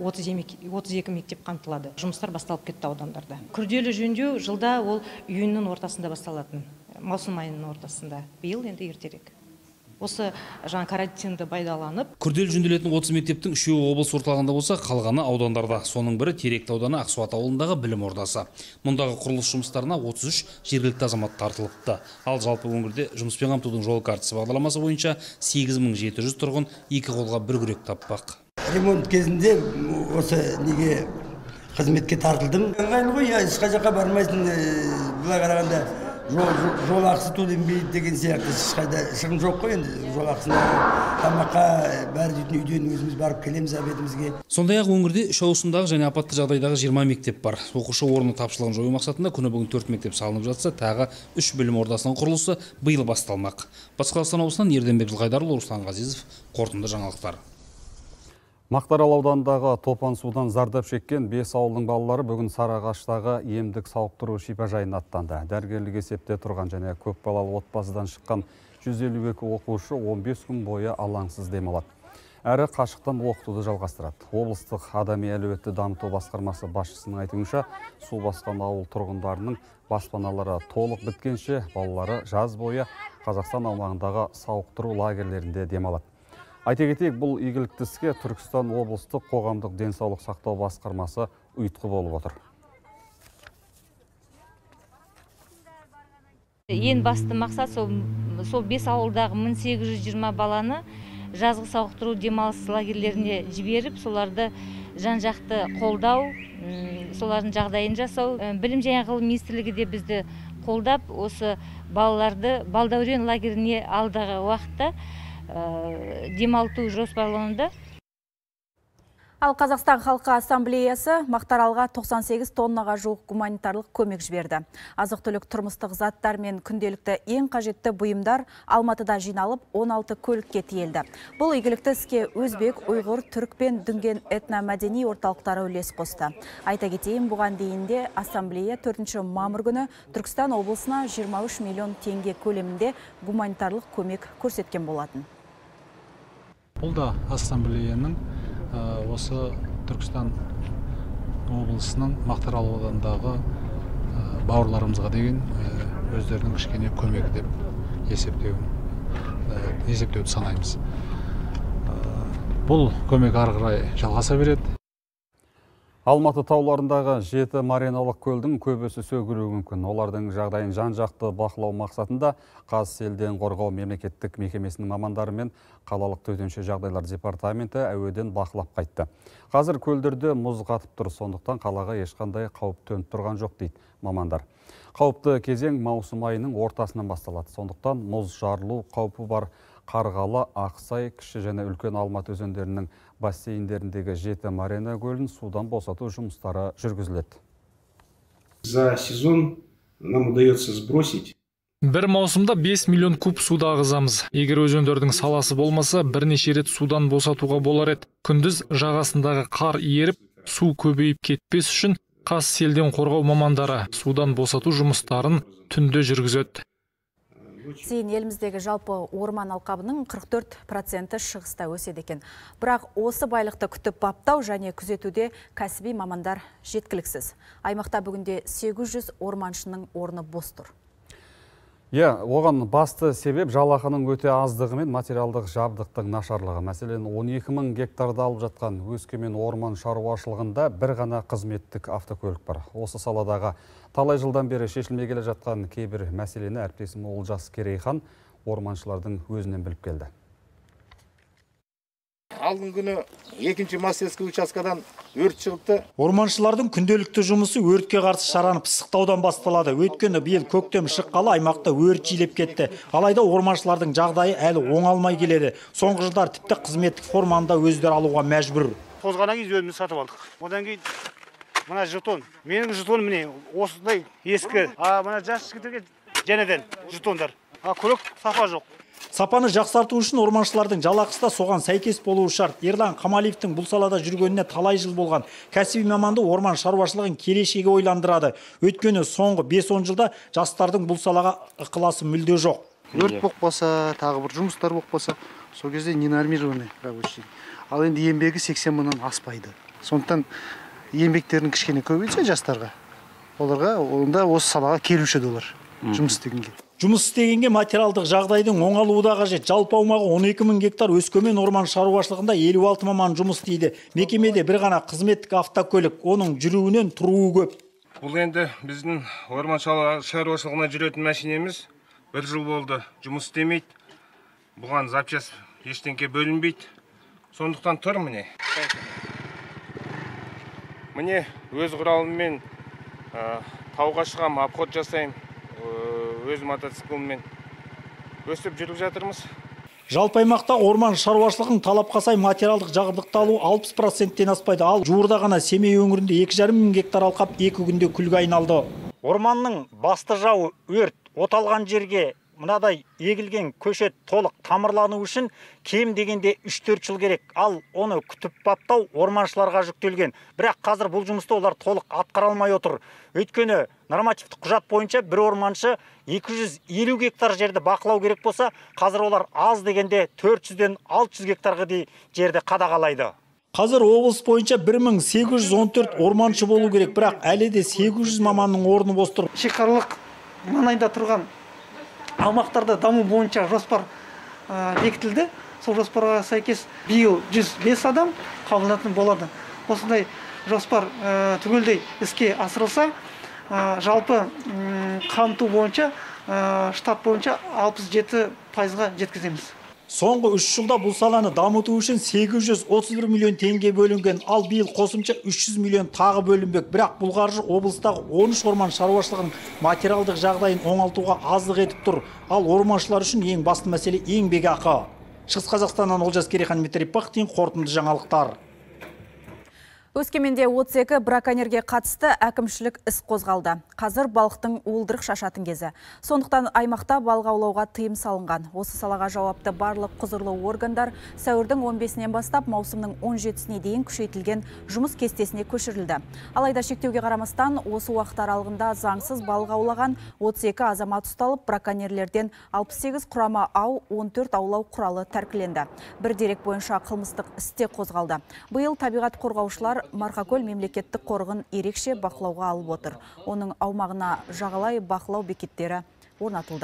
32 мектеп қамтылады. Жұмыстар басталып кетті аудандарда. Күрделі жөндеу жылда ол июньнің ортасында басталатын, маусым айының ортасында. Биыл енді ертерек. Осы жаңа карантинді пайдаланып. Күрделі жөнделетін 30 мектептің 3-і облыс орталығында болса, қалғаны аудандарда. Соның бірі Теректі ауданы Ақсуат ауылындағы білім ордасы. Мұндағы құрылыс жұмыстарына 33 жергілікті азамат тартылыпты. Ал жалпы өңірде жұмыспен қамтудың жол картасы бағдарламасы бойынша 8700 тұрғын екі қолға бір күрек таппақ. Ремонт кезінде осы неге қызметке тартылдым. Ыңғайлы ғой, ешқай жаққа бармайсың, былай қарағанда. Жол ақысы төленбейді деген сияқты ешқайда шығын жоқ қой, енді жол ақысына тамаққа бәрі дейтін үйден өзіміз барып келеміз обедімізге. Сондай-ақ өңірде 3 ауысымдағы және апатты жағдайдағы 20 мектеп бар. Оқушы орны тапшылығын жою мақсатында күні бүгін 4 мектеп салынып жатса, тағы 3 білім ордасының құрылысы биыл басталмақ. Батыс Қазақстан облысынан Ерденбек Жылқайдарұлы, Руслан Ғазизов, қорытынды жаңалықтар. Мақтаарал ауданындағы топан судан зардап шеккен 5 ауылдың балалары бүгін Сарыағаштағы емдік сауықтыру шипажайына аттанды. Дәрігерлік есепте тұрған және көп балалы отбасыдан шыққан 152 оқушы 15 күн бойы алаңсыз демалады. Әрі қашықтан оқытуды жалғастырады. Облыстық адами әлеуетті дамыту басқармасы басшысының айтуынша, су басқан ауыл тұрғындарының баспаналары толық біткенше балалары жаз бойы Қазақстан аумағындағы сауықтыру лагерлерінде демалады. Айта кетейік, бұл игілікті іске Түркістан облыстық қоғамдық денсаулық сақтау басқармасы ұйытқы болып отыр. Ең басты мақсат сол 5 ауылдағы 1820 баланы жазғы сауықтыру демалыс лагерлеріне жіберіп, соларды жан-жақты қолдау, солардың жағдайын жасау. Білім және ғылым министрлігі де бізді қолдап, осы балаларды Балдәурен лагеріне алдағы уақытта демалту жоспарлануда. Ал Қазақстан Халқы Ассамблеясы Мақтааралға 98 тоннаға жуық гуманитарлық көмек жіберді. Азық-түлік тұрмыстық заттар мен күнделікті ең қажетті бұйымдар Алматыда жиналып 16 көлікке тиелді. Бұл игілікті іске өзбек, ұйғыр, түрік пен дүнген этномәдени орталықтары үлес қосты. Айта кетейін, бұған дейінде Ассамблея 4 мамыр күні Түркістан облысына 23 миллион теңге көлемінде гуманитарлық көмек көрсеткен болатын. Бұл да Ассамблеяның осы Түркістан облысының Мақтаарал ауданындағы бауырларымызға деген өздерінің кішкене көмегі деп есептеуді санаймыз. Бұл көмек ары қарай жалғаса береді. Алматы тауларындағы 7 мариналық көлдің көбесі сөгілуі мүмкін. Олардың жағдайын жан-жақты бақылау мақсатында Қазселден қорғау мемлекеттік мекемесінің мамандары мен қалалық төтенше жағдайлар департаменті әуеден бақылап қайтты. Қазір көлдерде мұз қатып тұр, сондықтан қалаға ешқандай қауіп төніп тұрған жоқ дейді мамандар. Қауіпті кезең маусым айының ортасынан басталады. Сондықтан мұз жарылу қаупі бар Қарғалы, Ақсай, Кіші және Үлкен Алматы өзендерінің бассейндеріндегі 7 марина көлін судан босату жұмыстары жүргізіледі. За сезон нам удается сбросить. Бір маусымда 5 миллион куб суда ағызамыз. Егер өзендердің саласы болмаса, бірнеше рет судан босатуға болар еді. Күндіз жағасындағы қар еріп, су көбейіп кетпес үшін Қазселден қорғау мамандары судан босату жұмыстарын түнде жүргізеді. Зейін еліміздегі жалпы орман алқабының 44% шығыста өседі екен. Бірақ осы байлықты күтіп баптау және күзетуде кәсіби мамандар жеткіліксіз. Аймақта бүгінде 800 орманшының орны бос тұр. Оған басты себеп жалақының өте аздығы мен материалдық жабдықтың нашарлығы. Мәселен, 12 мың гектарды алып жатқан Өскемен орман шаруашылығында бір ғана қызметтік автокөлік бар. Осы саладағы талай жылдан бері шешілмей келе жатқан кейбір мәселені әріптесім Олжас Керейхан орманшылардың өзінен біліп келді. Алдың күні 2-ші Мастерский участкадан өрт шығыпты. Орманшылардың күнделікті жұмысы өртке қарсы шараны пысықтаудан басталады. Өйткені биыл көктем шыққалы аймақта өрт жиілеп кетті. Алайда орманшылардың жағдайы әлі оңалмай келеді. Соңғы жылдар тіпті қызметтік форманы да өздері алуға мәжбүр. Қозғаннан кейін өзіміз сатып алдық. Одан кейін мына жетон. Менің жетоным міне осындай ескі. Мына жас жігіттерге жәнеден жетондар. Көлік сапа жоқ. Сапаны жақсарту үшін орманшылардың жалақысы да соған сәйкес болуы шарт. Ерлан Қамалиевтің бұл салада жүргеніне талай жыл болған. Кәсіби маманды орман шаруашылығын келешегі ойландырады. Өйткені соңғы 5-10 жылда жастардың бұл салаға ықыласы мүлде жоқ. Өрт болса, тағы бір жұмыстар болса, сол кезде ненормированный рабочий. Ал енді еңбегі 80 мыңнан аспайды. Сондықтан еңбектерін кішкене көбейтсе жастарға, оларға онда осы салаға келуші олар жұмыс істегенге. Жұмыс істегенге материалдық жағдайдың оңалуы да қажет. Жалпы аумағы 12 мың гектар Өскемен орман шаруашылығында 56 маман жұмыс істейді. Мекемеде бір ғана қызметтік автокөлік, оның жүруінен тұруы көп. Бұл енді біздің орман шаруашылығына жүретін мәшинеміз 1 жыл болды, жұмыс істемейді. Бұған запчас ештеңке бөлінбейді. Сондықтан тұр міне. Міне өз құралыммен тауға шығам, обход жасайым. Өз мотоциклмен өсіп жүріп жатырмыз. Жалпы аймақта орман шаруашылығын талапқа сай материалдық жабдықталу 60%-тен аспайды. Ал жуырда ғана Семей өңірінде 2,5 мың гектар алқап 2 күнде күлге айналды. Орманның басты жауы өрт. Оталған жерге мынадай егілген көшет толық тамырлану үшін кем дегенде 3-4 жыл керек. Ал оны күтіп баптау орманшыларға жүктелген. Бірақ қазір бұл жұмысты олар толық атқара алмай отыр. Өйткені нормативтік құжат бойынша бір орманшы 250 гектар жерді бақылау керек болса, қазір олар аз дегенде 400-ден 600 гектарға дейін жерді қадағалайды. Қазір облыс бойынша 1814 орманшы болу керек, бірақ әлі де 800 маманның орны бос тұр. Шекаралық маңайда тұрған аумақтарда даму бойынша жоспар бекітілді. Сол жоспарға сәйкес биыл 105 адам қабылданатын болады. Осындай жоспар түгелдей іске асырылса, жалпы қамту бойынша штат бойынша 67%-ға жеткіземіз. Соңғы 3 жылда бұл саланы дамыту үшін 831 миллион теңге бөлінген, ал биыл қосымша 300 миллион тағы бөлінбек. Бірақ бұл қаржы облыстағы 13 орман шаруашылығының материалдық жағдайын оңалтуға аздық етіп тұр. Ал орманшылар үшін ең басты мәселе еңбекақы. Шығыс Қазақстаннан Олжас Керейхан, Дмитрий Пахтин, қорытынды жаңалықтар. Өскеменде 32 браконьерге қатысты әкімшілік іс қозғалды. Қазір балықтың уылдырық шашатын кезі. Сондықтан аймақта балық аулауға тыйым салынған. Осы салаға жауапты барлық құзырлы органдар сәуірдің 15-нен бастап маусымның 17-сіне дейін күшейтілген жұмыс кестесіне көшірілді. Алайда шектеуге қарамастан осы уақыт аралығында заңсыз балық аулаған 32 азамат ұсталып, браконьерлерден 68 құрама ау, 14 аулау құралы тәркіленді. Бір дерек бойынша қылмыстық істе қозғалды. Биыл табиғат қорғаушылар Марқакөл мемлекеттік қорығын ерекше бақылауға алып отыр. Оның аумағына жағалай бақылау бекеттері орнатылды.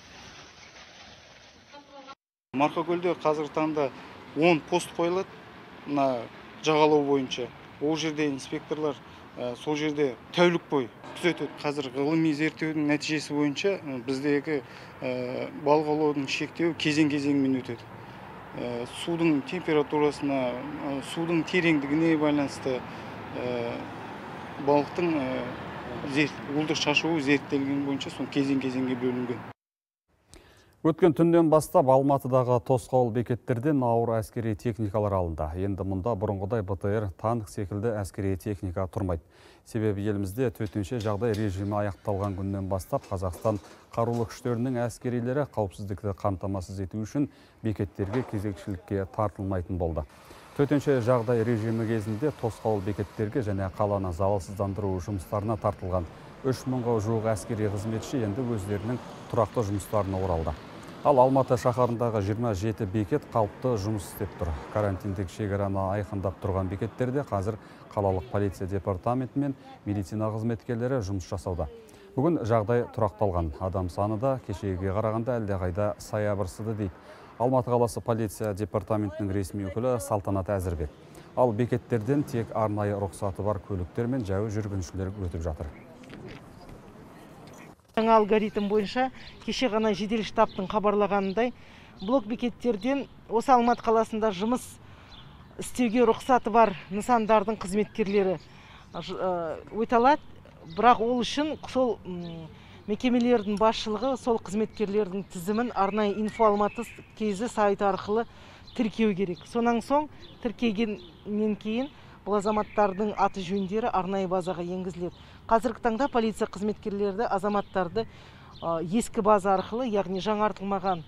Марқакөлде қазіргі таңда 10 пост қойылады, жағалау бойынша. Ол жерде инспекторлар сол жерде тәулік бойы күзетеді. Қазір ғылыми зерттеудің нәтижесі бойынша біздегі балық аулаудың шектеуі кезең-кезеңмен өтеді. Судың температурасына, судың тереңдігіне байланысты балықтың уылдырық шашуы зерттелген бойынша сол кезең-кезеңге бөлінген. Өткен түннен бастап Алматыдағы тосқауыл бекеттерден ауыр әскери техникалар алынды. Енді мұнда бұрынғыдай БТР, танк секілді әскери техника тұрмайды. Себебі елімізде төтенше жағдай режимі аяқталған күннен бастап Қазақстан қарулы күштерінің әскерилері қауіпсіздікті қамтамасыз ету үшін бекеттерге кезекшілікке тартылмайтын болды. Төтенше жағдай режимі кезінде тосқауыл бекеттерге және қаланы залалсыздандыру жұмыстарына тартылған 3000-ға жуық әскери қызметші енді өздерінің тұрақты жұмыстарына оралды. Ал Алматы шаһарындағы 27 бекет қалыпты жұмыс істеп тұр. Карантиндік шекараны айқындап тұрған бекеттерде қазір қалалық полиция департаменті мен медицина қызметкерлері жұмыс жасауда. Бүгін жағдай тұрақталған. Адам саны да кешегіге қарағанда әлдеқайда саябырсыды дейді Алматы қаласы полиция департаментінің ресми өкілі Салтанат Әзірбек. Ал бекеттерден тек арнайы рұқсаты бар көліктер мен жаяу жүргіншілер өтіп жатыр. Жаңа алгоритм бойынша кеше ғана жедел штабтың хабарлағанындай блок бекеттерден осы Алматы қаласында жұмыс істеуге рұқсаты бар нысандардың қызметкерлері өталады. Бірақ ол үшін сол мекемелердің басшылығы сол қызметкерлердің тізімін арнайы инфо-алматы кезі сайты арқылы тіркеу керек. Сонан соң тіркегеннен кейін бұл азаматтардың аты жөндері арнайы базаға енгізіледі. Қазіргі таңда полиция қызметкерлері азаматтарды ескі база арқылы, яғни жаңартылмаған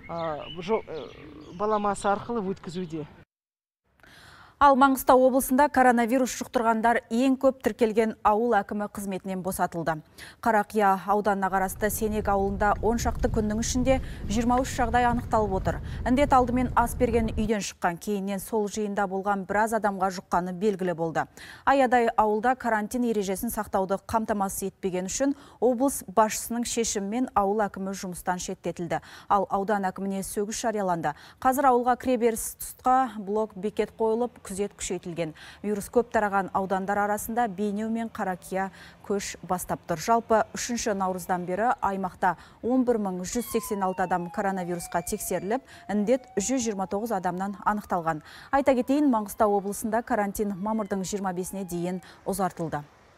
баламасы арқылы өткізуде. Ал Маңғыстау облысында коронавирус жұқтырғандар ең көп тіркелген ауыл әкімі қызметінен босатылды. Қарақия ауданына қарасты Сенек ауылында 10 шақты күннің ішінде 23 жағдай анықталып отыр. Індет алдымен ас берген үйден шыққан, кейіннен сол жиында болған біраз адамға жұққаны белгілі болды. Аядай ауылда карантин ережесін сақтауды қамтамасыз етпеген үшін облыс басшысының шешімімен ауыл әкімі жұмыстан шеттетілді. Ал аудан әкіміне сөгіс жарияланды. Қазір ауылға кіреберіс тұсқа блок бекет қойылып, күзет күшейтілген. Вирус көп тараған аудандар арасында Бейнеу мен Қарақия көш бастап тұр. Жалпы 3 наурыздан бері аймақта 11186 адам коронавирусқа тексеріліп, індет 129 адамнан анықталған. Айта кетейін, Маңғыстау облысында карантин мамырдың 25-не дейін ұзартылды.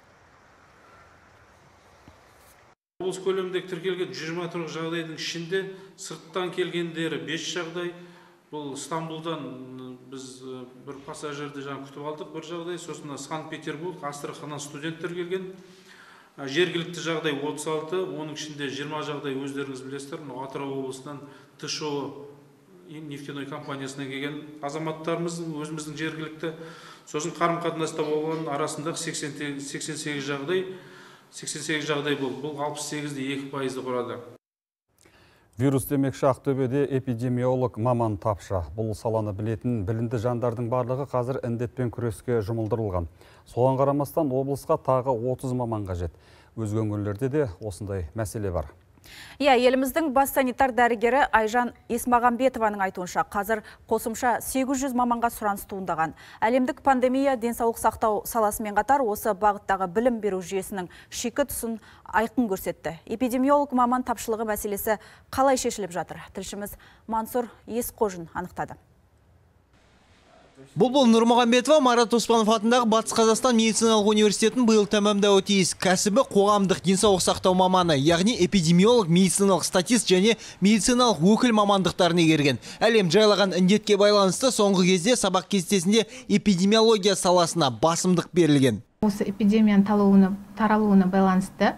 Облыс көлеміндегі тіркелген 23 жағдайдың ішінде сырттан келгендері 5 жағдай. Бұл Стамбулдан біз бір пассажирді күтіп алдық, бір жағдай. Сосын Санкт-Петербург, Астраханнан студенттер келген. Жергілікті жағдай 36, оның ішінде 20 жағдай өздеріңіз білесіздер. Атырау облысынан ТШО нефтяной компаниясынан келген азаматтарымыздың, өзіміздің жергілікті. Сосын қарым-қатынаста болған арасында 88 жағдай болды. Бұл 68-де 2%-ді құрады. Вирус демекші Ақтөбеде эпидемиолог маман тапшы. Бұл саланы білетін білінді жандардың барлығы қазір індетпен күреске жұмылдырылған. Соған қарамастан облысқа тағы 30 маман қажет. Өзге өңірлерде де осындай мәселе бар. Еліміздің бас санитар дәрігері Айжан Есмағамбетованың айтуынша, қазір қосымша 800 маманға сұраныс туындаған. Әлемдік пандемия денсаулық сақтау саласымен қатар осы бағыттағы білім беру жүйесінің шикі тұсын айқын көрсетті. Эпидемиолог маман тапшылығы мәселесі қалай шешіліп жатыр? Тілшіміз Мансұр Есқожин анықтады. Бұлбұл Нұрмағамбетова Марат Оспанов атындағы Батыс Қазақстан медициналық университетін биыл тәмамдауы тиіс. Кәсібі қоғамдық денсаулық сақтау маманы, яғни эпидемиолог, медициналық статист және медициналық өкіл мамандықтарын игерген. Әлем жайлаған індетке байланысты соңғы кезде сабақ кестесінде эпидемиология саласына басымдық берілген. Осы эпидемияның таралуына байланысты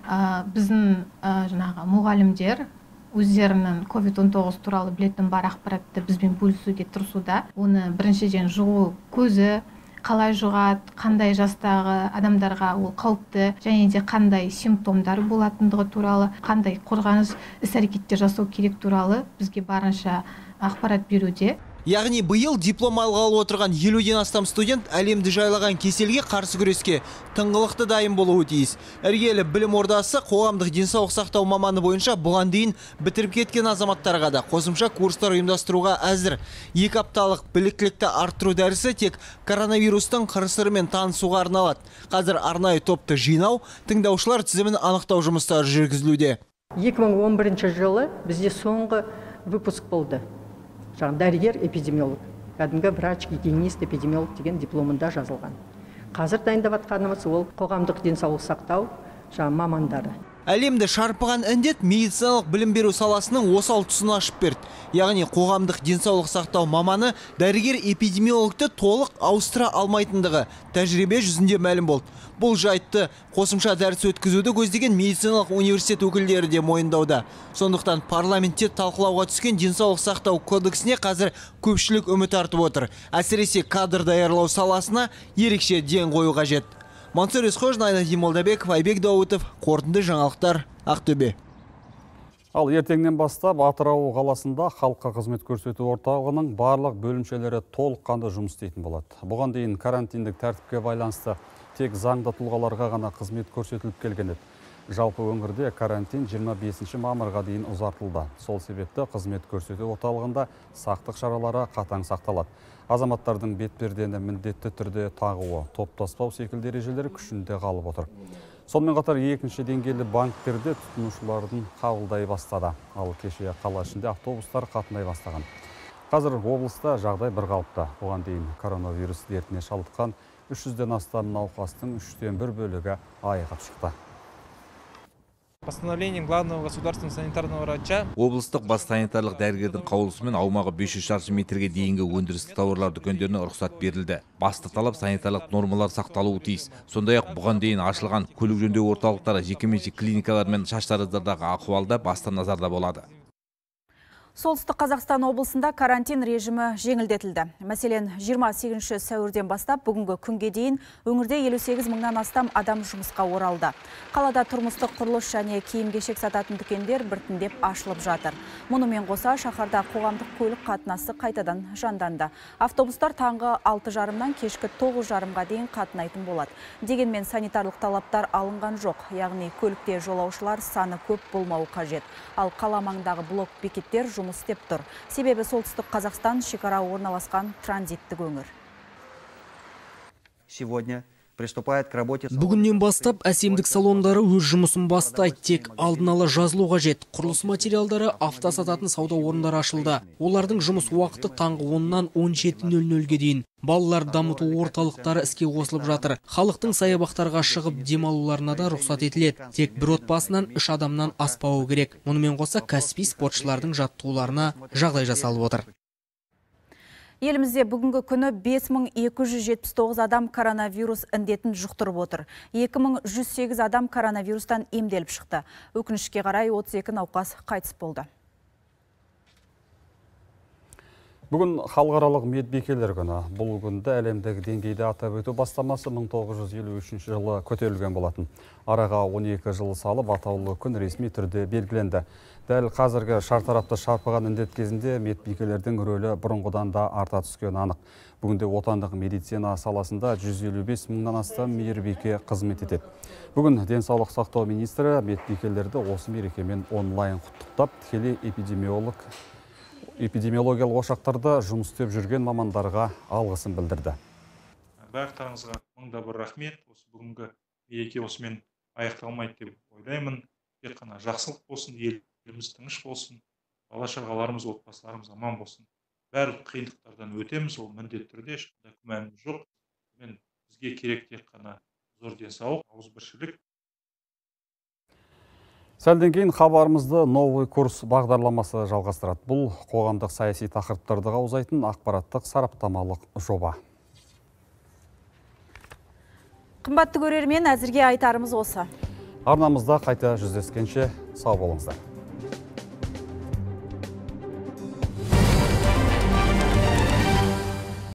біздің мұғалімдер өздерінің COVID-19 туралы білетін бар ақпаратты бізбен бөлісуге тырысуда. Оны біріншіден жұғу көзі, қалай жұғады, қандай жастағы адамдарға ол қауіпті, және де қандай симптомдары болатындығы туралы, қандай қорғаныс іс-әрекеттер жасау керек туралы бізге барынша ақпарат беруде. Яғни биыл диплом алғалы отырған 50-ден астам студент әлемді жайлаған кеселге қарсы күреске тыңғылықты дайын болуы тиіс. Іргелі білім ордасы қоғамдық денсаулық сақтау маманы бойынша бұған дейін бітіріп кеткен азаматтарға да қосымша курстар ұйымдастыруға әзір. 2 апталық біліктілікті арттыру дәрісі тек коронавирустың қыр-сырымен танысуға арналады. Қазір арнайы топты жинау, тыңдаушылар тізімін анықтау жұмыстары жүргізілуде. 2011 жылы бізде соңғы выпуск болды. Дәрігер эпидемиолог, кәдімгі врач, гигиенист, эпидемиолог деген дипломында жазылған. Қазір дайындап жатқанымыз ол қоғамдық денсаулық сақтау мамандары. Әлемді шарпыған індет медициналық білім беру саласының осал тұсын ашып берді. Яғни қоғамдық денсаулық сақтау маманы дәрігер эпидемиологты толық ауыстыра алмайтындығы тәжірибе жүзінде мәлім болды. Бұл жайтты қосымша дәріс өткізуді көздеген медициналық университет өкілдері де мойындауда. Сондықтан парламентте талқылауға түскен денсаулық сақтау кодексіне қазір көпшілік үміт артып отыр. Әсіресе кадр даярлау саласына ерекше ден қою қажет. Мансұр Есқожин, Айнадин Молдабеков, Айбек Дауытов, қорытынды жаңалықтар, Ақтөбе. Ал ертеңнен бастап Атырау қаласында халыққа қызмет көрсету орталығының барлық бөлімшелері толыққанды жұмыс істейтін болады. Бұған дейін карантиндік тәртіпке байланысты тек заңды тұлғаларға ғана қызмет көрсетіліп келген еді. Жалпы өңірде карантин 25 мамырға дейін ұзартылды. Сол себепті қызмет көрсету орталығында сақтық шаралары қатаң сақталады. Азаматтардың бетпердені міндетті түрде тағуы, топтаспау секілді ережелері күшінде қалып отыр. Сонымен қатар екінші деңгейлі банктерде тұтынушылардың қабылдай бастады. Ал кеше қала ішінде автобустар қатынай бастаған. Қазір облыста жағдай бірқалыпты. Оған дейін коронавирус дертіне шалдыққан 300-ден астам науқастың 1/3 бөлігі айығып шықты. Постановлением главного государственного санитарного врача облыстық бас санитарлық дәрігердің қаулысымен аумағы 500 шаршы метрге дейінгі өндірістік тауарлар дүкендеріне рұқсат берілді. Басты талап санитарлық нормалар сақталуы тиіс. Сондай-ақ бұған дейін ашылған көлік жөндеу орталықтары, жекеменшік клиникалар мен шаштараздардағы ахуалда басты назарда болады. Солтүстік Қазақстан облысында карантин режимі жеңілдетілді. Мәселен, 28 сәуірден бастап бүгінгі күнге дейін өңірде 58 мыңнан астам адам жұмысқа оралды. Қалада тұрмыстық құрылыс және киім-кешек сататын дүкендер біртіндеп ашылып жатыр. Мұнымен қоса шаһарда қоғамдық көлік қатынасы қайтадан жанданды. Автобустар таңғы 6:30-нан кешкі 9:30-ға дейін қатынайтын болады. Дегенмен санитарлық талаптар алынған жоқ, яғни көлікте жолаушылар саны көп болмауы қажет. Ал қала маңындағы блок бекеттер жұмыс істеп тұр. Себебі солтүстік Қазақстан шекара орналасқан транзиттік өңір. Бүгіннен бастап әсемдік салондары өз жұмысын бастайды. Тек алдын ала жазылу қажет. Құрылыс материалдары, авто сататын сауда орындары ашылды. Олардың жұмыс уақыты таңғы 10-нан 17:00-ге дейін. Балалар дамыту орталықтары іске қосылып жатыр. Халықтың саябақтарға шығып демалуларына да рұқсат етіледі. Тек бір отбасынан 3 адамнан аспауы керек. Мұнымен қоса кәсіби спортшылардың жаттығуларына жағдай жасалып отыр. Елімізде бүгінгі күні 5279 адам коронавирус індетін жұқтырып отыр. 2108 адам коронавирустан емделіп шықты. Өкінішке қарай 32 науқас қайтыс болды. Бүгін халықаралық медбикелер күні. Бұл күнді әлемдегі деңгейде атап өту бастамасы 1953 жылы көтерілген болатын. Араға 12 жыл салып атаулы күн ресми түрде белгіленді. Дәл қазіргі шартарапты шарпыған індет кезінде медбикелердің рөлі бұрынғыдан да арта түскен анық. Бүгінде отандық медицина саласында 155 мыңнан астам мейірбике қызмет етеді. Бүгін денсаулық сақтау министрі медбикелерді осы мерекемен онлайн құттықтап, тікелей эпидемиологиялық ошақтарда жұмыс істеп жүрген мамандарға алғысын білдірді. Барлықтарыңызға мыңда бір рахмет. Осы бүгінгі мереке осымен аяқталмайды деп ойлаймын. Тек қана жақсылық болсын, еліміз тыныш болсын, бала-шағаларымыз, отбасыларымыз аман болсын. барлық қиындықтардан өтеміз, ол міндетті түрде, ешқандай күмәніміз жоқ. Бізге керек тек қана зор денсаулық, ауызбіршілік. Сәлден кейін хабарымызды новый курс бағдарламасы жалғастырады. Бұл қоғамдық саяси тақырыптарды қаузайтын ақпараттық сараптамалық жоба. Қымбатты көрермен, әзірге айтарымыз осы. Арнамызда қайта жүздескенше сау болыңыздар.